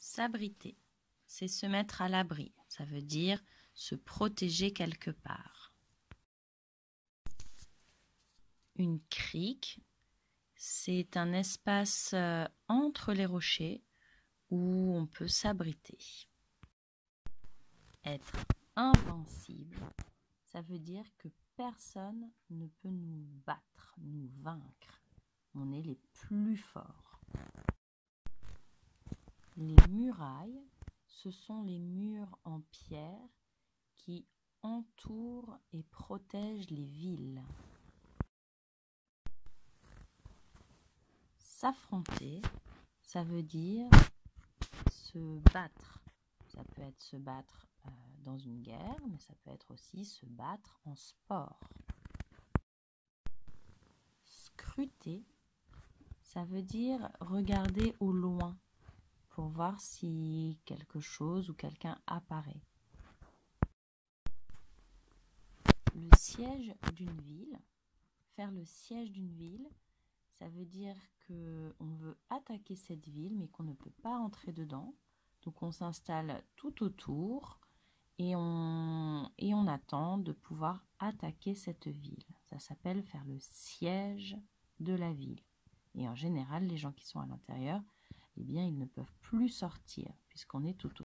S'abriter, c'est se mettre à l'abri, ça veut dire se protéger quelque part. Une crique, c'est un espace entre les rochers où on peut s'abriter. Être invincible, ça veut dire que personne ne peut nous battre, nous vaincre. On est les plus forts. Les murailles, ce sont les murs en pierre qui entourent et protègent les villes. S'affronter, ça veut dire se battre. Ça peut être se battre dans une guerre, mais ça peut être aussi se battre en sport. Scruter, ça veut dire regarder au loin pour voir si quelque chose ou quelqu'un apparaît. Le siège d'une ville, faire le siège d'une ville, ça veut dire qu'on veut attaquer cette ville mais qu'on ne peut pas entrer dedans. Donc on s'installe tout autour et on attend de pouvoir attaquer cette ville. Ça s'appelle faire le siège de la ville. Et en général, les gens qui sont à l'intérieur, eh bien, ils ne peuvent plus sortir puisqu'on est tout autour.